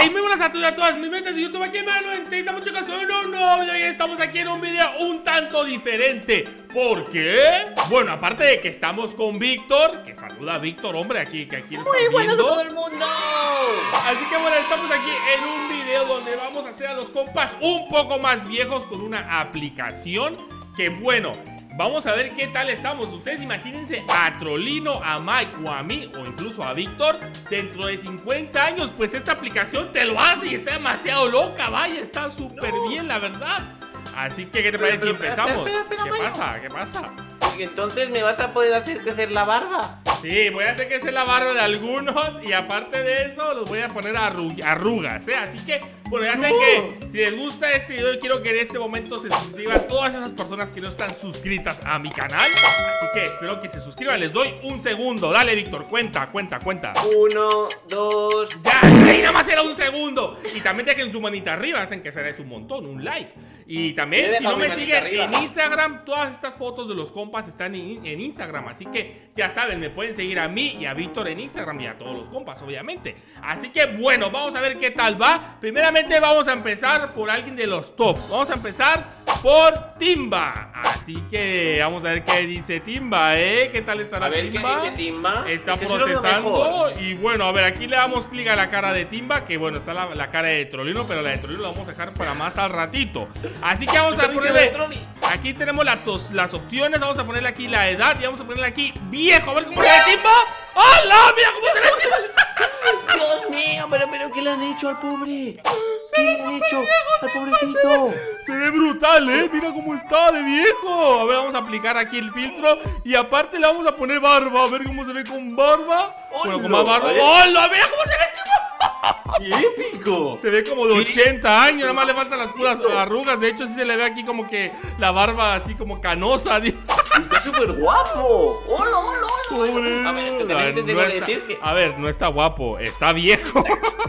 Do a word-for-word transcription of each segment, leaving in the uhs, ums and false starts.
Hey, muy buenas a todos y a todas mis metas de YouTube aquí en Mano. Estamos chicos en un nuevo video y estamos aquí en un video un tanto diferente. ¿Por qué? Bueno, aparte de que estamos con Víctor, que saluda a Víctor, hombre, aquí, que aquí lo Muy buenas a todo el mundo. Así que bueno, estamos aquí en un video donde vamos a hacer a los compas un poco más viejos con una aplicación que, bueno, vamos a ver qué tal estamos. Ustedes imagínense a Trollino, a Mike o a mí, o incluso a Víctor, dentro de cincuenta años. Pues esta aplicación te lo hace y está demasiado loca, vaya, está súper no. bien, la verdad. Así que, ¿qué te parece si empezamos? Espera, espera, espera, ¿Qué Mike. pasa? ¿Qué pasa? Entonces, ¿me vas a poder hacer crecer la barba? Sí, voy a hacer que sea la barba de algunos y aparte de eso los voy a poner arru arrugas, ¿eh? Así que, bueno, ya saben que si les gusta este video, quiero que en este momento se suscriban todas esas personas que no están suscritas a mi canal. Así que espero que se suscriban, les doy un segundo. Dale, Víctor, cuenta, cuenta, cuenta. Uno, dos... ¡Ya! Ahí nada más era un segundo. Y también dejen su manita arriba, hacen que será un montón, un like. Y también, si no me siguen en Instagram, todas estas fotos de los compas están en, en Instagram. Así que, ya saben, me pueden seguir a mí y a Víctor en Instagram y a todos los compas, obviamente. Así que, bueno, vamos a ver qué tal va. Primeramente vamos a empezar por alguien de los tops. Vamos a empezar por Timba. Así que vamos a ver qué dice Timba, ¿eh? ¿Qué tal estará a ver, Timba? ¿qué dice Timba? Está es que procesando. Y bueno, a ver, aquí le damos clic a la cara de Timba. Que bueno, está la, la cara de Trollino, pero la de Trollino la vamos a dejar para más al ratito. Así que vamos a ponerle... Aquí tenemos las, las opciones. Vamos a ponerle aquí la edad y vamos a ponerle aquí viejo. A ver cómo se ve Timba. ¡Hola! ¡Mira cómo se ve Timba! Dios mío, pero, pero ¿qué le han hecho al pobre? ¿Qué le han hecho al pobrecito? Se ve brutal, ¿eh? Mira cómo está de viejo. A ver, vamos a aplicar aquí el filtro. Y aparte le vamos a poner barba. A ver cómo se ve con barba. Bueno, con más barba. ¡Hola! ¡Mira cómo se ve Timba! ¡Qué épico! Se ve como de ochenta años, nada más le faltan las puras arrugas. De hecho, sí se le ve aquí como que la barba así como canosa. Está súper guapo. ¡Hola, hola, hola! Pobre. A ver, esto también No, te tengo no que está, decir que... A ver, no está guapo, está viejo.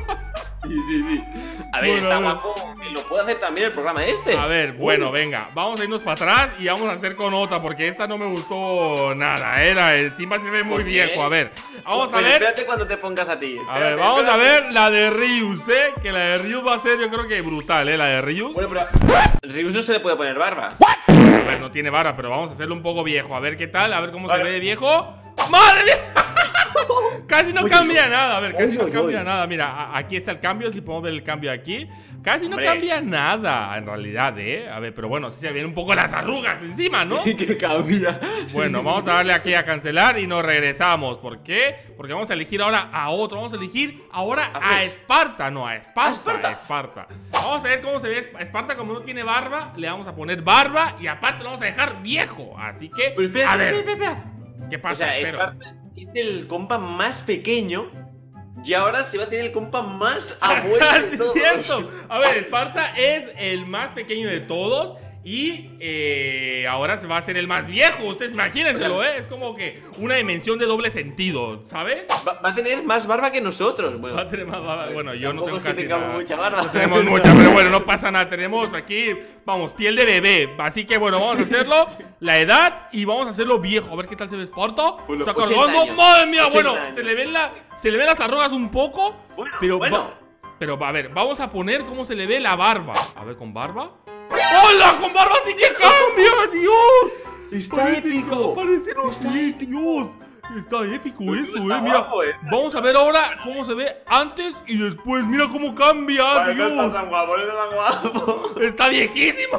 Sí, sí, sí. A ver, Bueno, está a ver. guapo. Y lo puede hacer también el programa este. A ver, bueno, venga, vamos a irnos para atrás y vamos a hacer con otra, porque esta no me gustó nada. Era, el Timba se ve muy viejo. A ver, vamos a Pero ver. espérate cuando te pongas a ti. A ver, Espérate, vamos a espérate. ver la de Ryus, ¿eh? Que la de Ryus va a ser, yo creo que brutal, ¿eh? La de Ryus. Bueno, pero Ryus no se le puede poner barba. A ver, no tiene vara, pero vamos a hacerlo un poco viejo. A ver qué tal, a ver cómo Vale. se ve de viejo. ¡Madre mía! Casi no Oye, cambia oye. nada, a ver, casi Oye, no oye, cambia oye. nada. Mira, a- aquí está el cambio, si podemos ver el cambio aquí. Casi no Hombre. cambia nada, en realidad, ¿eh? A ver, pero bueno, sí se vienen un poco las arrugas encima, ¿no? Que cambia. Bueno, vamos a darle aquí a cancelar y nos regresamos. ¿Por qué? Porque vamos a elegir ahora a otro. Vamos a elegir ahora A a ver. Esparta, no, a Esparta, ¿A Esparta? a Esparta. Vamos a ver cómo se ve Esp- Esparta. Como no tiene barba, le vamos a poner barba y aparte lo vamos a dejar viejo. Así que, Pero espera, a ver, espera, espera, espera. ¿qué O pasa? sea, Espero. Esparta es el compa más pequeño y ahora se va a tener el compa más abuelo de Es todos. cierto. A ver, Esparta es el más pequeño de todos. Y eh, ahora se va a hacer el más viejo. Ustedes imagínenselo, ¿eh? Es como que una dimensión de doble sentido, ¿sabes? Va, va a tener más barba que nosotros. Bueno, Va a tener más barba. Bueno, yo no tampoco tengo es que casi tengamos nada. mucha barba. No tenemos mucha, pero bueno, no pasa nada. Tenemos aquí, vamos, piel de bebé. Así que bueno, vamos a hacerlo. La edad y vamos a hacerlo viejo. A ver qué tal se ve Esparta. Bueno, Está ochenta cargando. años. Madre mía, ochenta bueno, años. se le, ven la, se le ven las arrugas un poco. Bueno, pero bueno. va- pero a ver, vamos a poner cómo se le ve la barba. A ver, con barba. ¡Hola! ¡Con barba sí que cambia! ¡Dios! Está Parece- épico. Parece no Está sé, Dios. Está épico Pues esto, está eh. Mira, guapo, eh. vamos a ver ahora cómo se ve antes y después. Mira cómo cambia, Vale, no Dios. está tan guapo, no está tan guapo. Está viejísimo.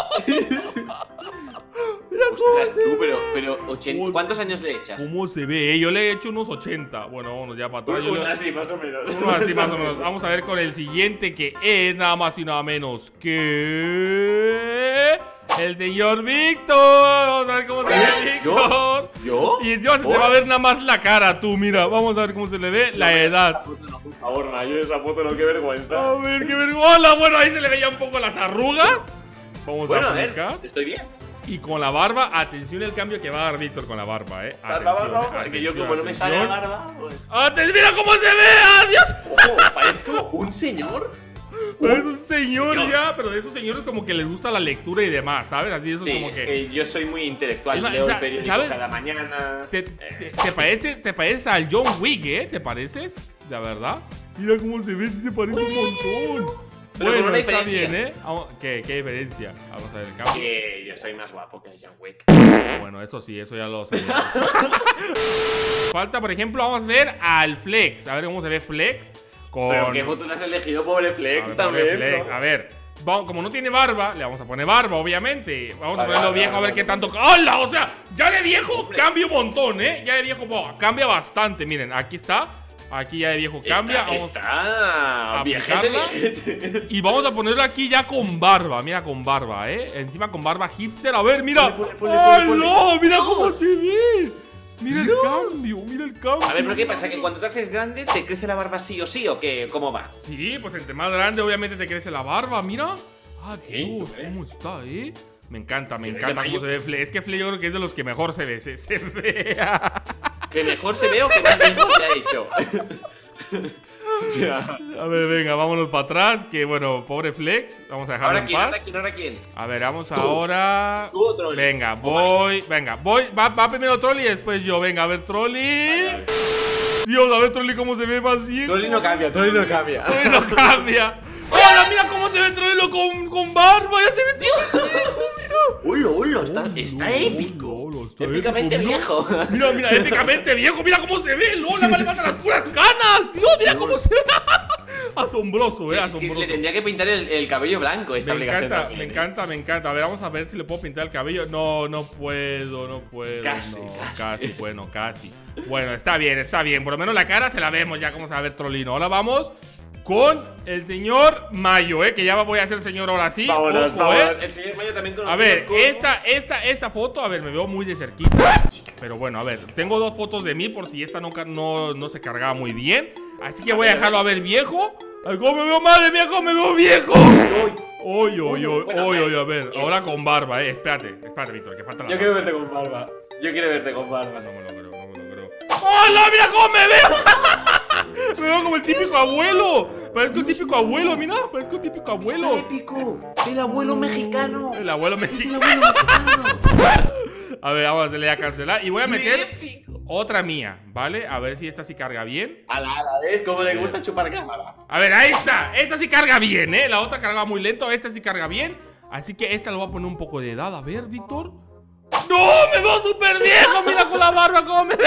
Mira cómo Ostras, se tú, ve. pero, pero ochenta, ¿cuántos años le echas? ¿Cómo se ve? eh? Yo le he hecho unos ochenta. Bueno, vámonos ya para atrás. Yo le- Uno así, más o menos. Uno así más o menos. Vamos a ver con el siguiente, que es nada más y nada menos que el señor Víctor. Vamos a ver cómo se ve ¿Yo? Víctor. ¿Yo? Y Dios, se te ¿Por? va a ver nada más la cara, tú, mira. Vamos a ver cómo se le ve la edad. Por favor, Mayo, esa foto no, qué vergüenza. A ver, qué vergüenza. Bueno, ahí se le veía un poco las arrugas. Vamos Bueno, a a ver, aplicar. estoy bien. Y con la barba, atención el cambio que va a dar Víctor con la barba, eh. Barba, Atención, barba, porque yo atención, como no me sale la atención. barba, pues... ¡Atención! ¡Mira cómo se ve! ¡Adiós! Ojo, parezco un señor. Es un señor, señor. ya, pero de esos señores como que les gusta la lectura y demás, ¿sabes? Así eso Sí, como es que... que yo soy muy intelectual, Es más, leo o sea, el periódico ¿sabes? cada mañana. Te, te, te parece, te pareces al John Wick, ¿eh? ¿Te pareces? La verdad. Mira cómo se ve, si se parece un montón. Pero Bueno, con una está diferencia. bien, ¿eh? Vamos- ¿Qué, ¿Qué diferencia? Vamos a ver el cambio. Que yo soy más guapo que John Wick. Bueno, eso sí, eso ya lo sé. Falta, por ejemplo, vamos a ver al Flex. A ver cómo se ve Flex. Con... Pero qué fotos has elegido, pobre Flex, A ver, también. pobre Flex. ¿no? A ver, vamos, como no tiene barba, le vamos a poner barba, obviamente. Vamos a Vale, ponerlo vale, viejo vale, a ver vale. qué tanto. ¡Hala! O sea, ya de viejo cambia un montón, ¿eh? Ya de viejo bo, cambia bastante. Miren, aquí está. Aquí ya de viejo cambia. Está, Vamos está a viejete, aplicarla. viejete. Y vamos a ponerlo aquí ya con barba. Mira, con barba, ¿eh? Encima con barba hipster. A ver, mira. Ponle, ponle, ponle, ¡Ay, ponle. no! ¡Mira Dios. cómo se ve! Mira el cambio, mira el cambio. A ver, pero ¿qué pasa? ¿Que cuando te haces grande te crece la barba sí o sí o qué? ¿Cómo va? Sí, pues entre más grande obviamente te crece la barba, mira. Ah, ¿Qué? Dios, ¿Tú crees? ¿cómo está, eh? Me encanta, me ¿Qué ves encanta de cómo se Mayo? ve Fle. Es que Fle yo creo que es de los que mejor se ve, se, se ve. ¿Que mejor se ve o que más viejo se ha hecho? O sea, A ver, venga, vámonos para atrás. Que bueno, pobre Flex. Vamos a dejarlo ¿ahora en quién? paz. ¿Ahora quién? ¿Ahora quién? A ver, vamos ahora. Tú o Trolli. Venga, Oh, voy. Venga, voy. Va, va primero Trolli y después yo. Venga, a ver, Trolli. Vale, vale. Dios, a ver, Trolli, cómo se ve más bien. Trolli no cambia, Trolli no cambia. Trolli no cambia. ¡Hola! Mira cómo se ve Trolli con, con barba. Ya se ve. ¡Ulo, ulo! Está, está Hola, épico. hola, hola, está Épicamente épico, viejo. Mira, mira, épicamente viejo. Mira cómo se ve. Lola, vale más a las puras canas. Dios, mira cómo se ve. Asombroso, Sí, eh, es que asombroso. le tendría que pintar el, el cabello blanco esta Me obligación encanta, también, me ¿eh? encanta, me encanta. A ver, vamos a ver si le puedo pintar el cabello. No, no puedo, no puedo. Casi, no, casi. casi, bueno, casi. Bueno, está bien, está bien. Por lo menos la cara se la vemos ya como se va a ver Trollino. Ahora vamos con el señor Mayo, eh, que ya voy a ser señor ahora sí. Vámonos, Ojo, vámonos. eh. El señor Mayo también conocido A ver, como- esta, esta, esta foto, a ver, me veo muy de cerquita. Pero bueno, a ver, tengo dos fotos de mí por si esta no, ca- no, no se cargaba muy bien. Así que voy a dejarlo a ver viejo. Ay, ¿cómo me veo madre mía? ¿Cómo me veo viejo? Uy, Oy, oy, oy, Bueno, oy, a ver, oy, a ver, es- ahora con barba, eh, espérate, espérate, Víctor, que falta la Yo quiero verte con barba. Yo quiero verte con barba. No me lo creo, no me lo creo. ¡Hola, mira cómo me veo! Me veo como el típico abuelo. Parezco un típico abuelo, mira, parezco un típico Está abuelo. épico. El abuelo mexicano. El abuelo Es el mexicano. abuelo mexicano. A ver, vamos a darle a cancelar. Y voy a ¡Qué meter épico! otra mía, ¿vale? A ver si esta sí carga bien. A la, a la vez, como le gusta chupar cámara. A ver, ahí está. Esta sí carga bien, ¿eh? La otra carga muy lento, esta sí carga bien. Así que esta le voy a poner un poco de edad. A ver, Víctor. ¡No! ¡Me veo súper viejo! Mira con la barba cómo me veo.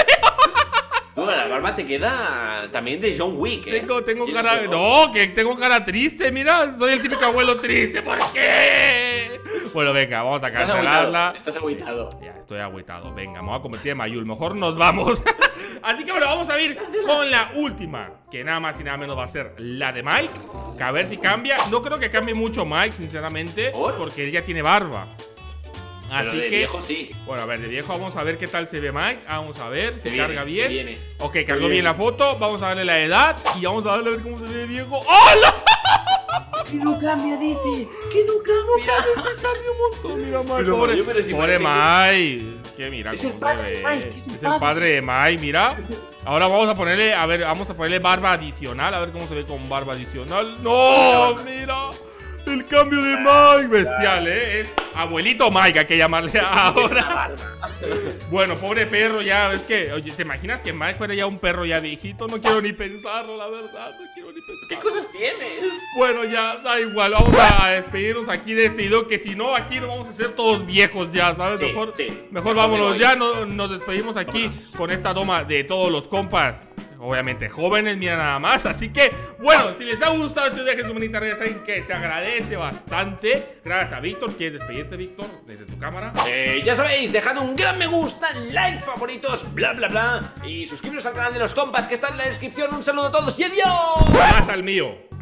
Tú, la barba te queda también de John Wick, ¿eh? Tengo, tengo ¿Tienes cara... eso? No, que tengo cara triste, mira. Soy el típico abuelo triste. ¿Por qué? Bueno, venga, vamos a Estás cancelarla. agüitado. Estás agüitado. Ya, estoy agüitado. Venga, me voy a convertir en Mayul. Mejor nos vamos. Así que bueno, vamos a ir con la última. Que nada más y nada menos va a ser la de Mike. Que a ver si cambia. No creo que cambie mucho Mike, sinceramente. ¿Por? Porque él ya tiene barba. Pero Así de que... viejo sí. Bueno, a ver, de viejo vamos a ver qué tal se ve Mike. Vamos a ver, se, Se carga viene, bien. se viene. Ok, cargó viene. bien la foto. Vamos a darle la edad. Y vamos a darle a ver cómo se ve viejo. ¡Hola! Que no cambia, dice. Que no cambia. Cambia un montón, mira, Mike. Pero, Pobre, Mario, pero si pobre parece Mike. Es que mira Es cómo el padre se de ve. Mike, es Es el el padre. padre de Mike, mira. Ahora vamos a ponerle, a ver, vamos a ponerle barba adicional. A ver cómo se ve con barba adicional. ¡No! Mira. El cambio de Mike. Bestial, ¿eh? Es abuelito Mike, hay que llamarle Es una ahora. barba. Bueno, pobre perro, ya, es que, oye, ¿te imaginas que Mike fuera ya un perro ya viejito? No quiero ni pensarlo, la verdad, no quiero ni pensarlo. ¿Qué cosas tienes? Bueno, ya, da igual, vamos a despedirnos aquí de este video, que si no, aquí nos vamos a hacer todos viejos ya, ¿sabes? Sí, mejor, sí. mejor Mejor vámonos me voy. ya, no- nos despedimos aquí Vámonos. con esta toma de todos los compas. Obviamente jóvenes, mira nada más. Así que, bueno, si les ha gustado este video, dejen su manita arriba, saben que se agradece bastante. Gracias a Víctor. ¿Quieres despedirte, Víctor? Desde tu cámara. Eh, ya sabéis, dejad un gran me gusta, like, favoritos, bla bla bla. Y suscribiros al canal de los compas que está en la descripción. Un saludo a todos y adiós. Más al mío.